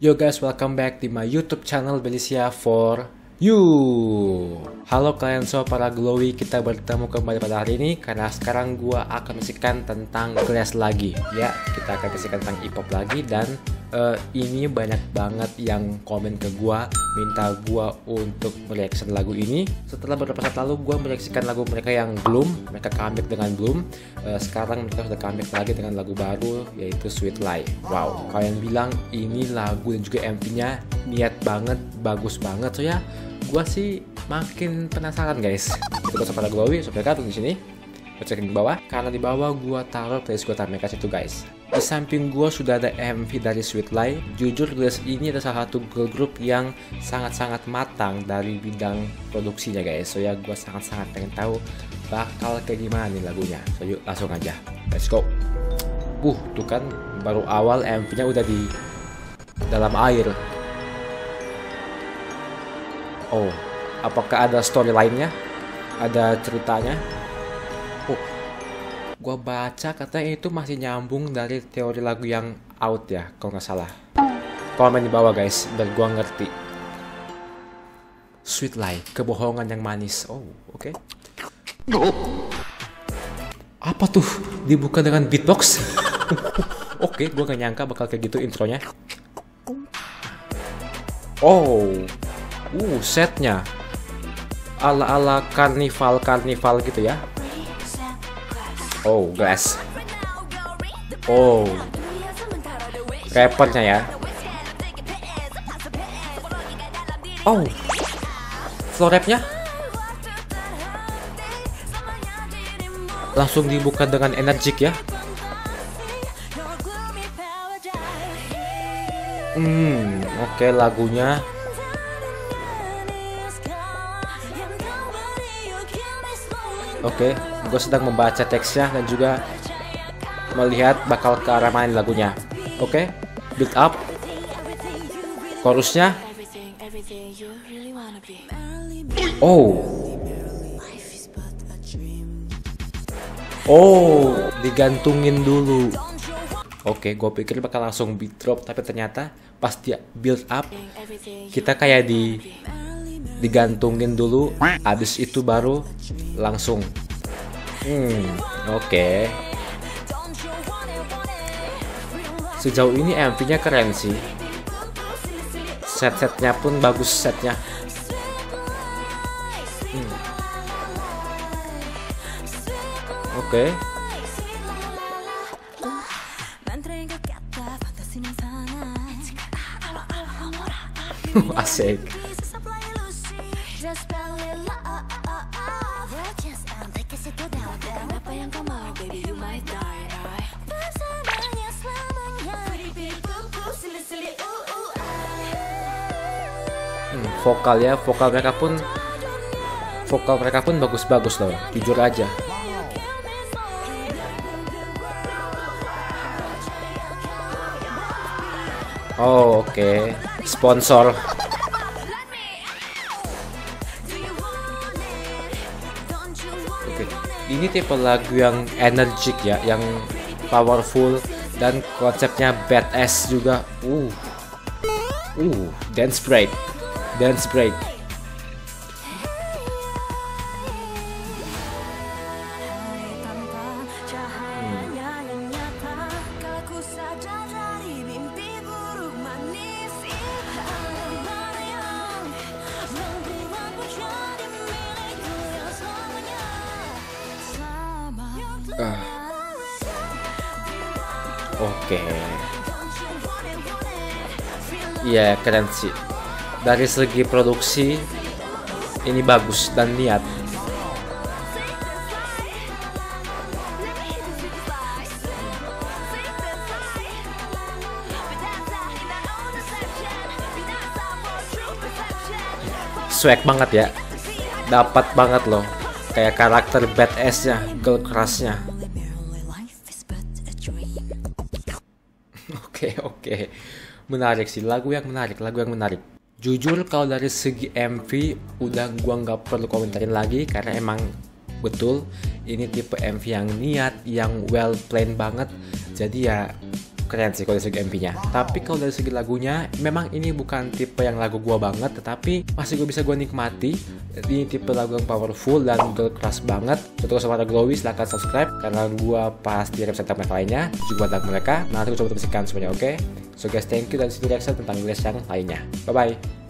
Yo guys, welcome back di my YouTube channel Belisia for you. Halo kalian semua para glowy, kita bertemu kembali pada hari ini karena sekarang gua akan menyaksikan tentang Glass lagi. Ya, kita akan menyaksikan tentang hip-hop lagi dan ini banyak banget yang komen ke gua minta gua untuk mereaction lagu ini. Setelah beberapa saat lalu gua mereaksikan lagu mereka yang Bloom, mereka comeback dengan Bloom. Sekarang mereka sudah comeback lagi dengan lagu baru yaitu Sweet Lie. Wow, kalian bilang ini lagu dan juga MV-nya niat banget, bagus banget. So ya, gua sih makin penasaran guys. Kita sama lagu Glowy, supaya kalian di sini. Cek di bawah, karena di bawah gua taruh playlist gua mereka situ guys. Di samping gua sudah ada MV dari Sweet Lie. Jujur Glass ini adalah salah satu girl group yang sangat-sangat matang dari bidang produksinya guys. So ya, gua sangat-sangat pengen tahu bakal kayak gimana nih lagunya. So yuk langsung aja, let's go. Tuh kan baru awal MV-nya udah di dalam air. Oh, apakah ada story lainnya? Ada ceritanya? Gua baca katanya itu masih nyambung dari teori lagu yang out ya, kalau nggak salah. Komen di bawah guys, biar gua ngerti. Sweet Lie, kebohongan yang manis. Oh, oke. Apa tuh? Dibuka dengan beatbox? Oke, gua gak nyangka bakal kayak gitu intronya. Oh, setnya ala-ala karnival gitu ya. Oh, Glass. Oh, rappernya ya. Oh, flow rapnya langsung dibuka dengan energik ya. Oke, lagunya. Oke, gue sedang membaca teksnya dan juga melihat bakal ke arah mana lagunya. Oke, build up, chorusnya. Oh, digantungin dulu. Oke, gue pikir bakal langsung beat drop, tapi ternyata pas dia build up, kita kayak digantungin dulu, habis itu baru langsung. Oke. Sejauh ini MV-nya keren sih. Setnya pun bagus setnya. Oke. Asik. Vokal mereka pun bagus-bagus loh, jujur aja. Oh, oke. Sponsor. Oke. Ini tipe lagu yang energik ya, yang powerful dan konsepnya badass juga. Dance break. Oke. Iya, keren sih. Dari segi produksi ini bagus dan niat. Swag banget ya. Dapat banget loh. Kayak karakter badass-nya, girl crush-nya. Oke. Menarik sih, lagu yang menarik. Jujur kalau dari segi MV udah gua nggak perlu komentarin lagi karena emang betul ini tipe MV yang niat, yang well planned banget. Jadi ya keren sih kalau dari segi MP-nya. Tapi kalau dari segi lagunya, memang ini bukan tipe yang lagu gua banget, tetapi masih gue bisa gue nikmati. Ini tipe lagu yang powerful dan girl crush banget. Untuk suara Glowy silahkan subscribe karena gua pas di website mereka lainnya juga buat lagu mereka. Nanti gue coba teruskan semuanya, oke? So guys, thank you dan see you reaction tentang Glass yang lainnya. Bye bye.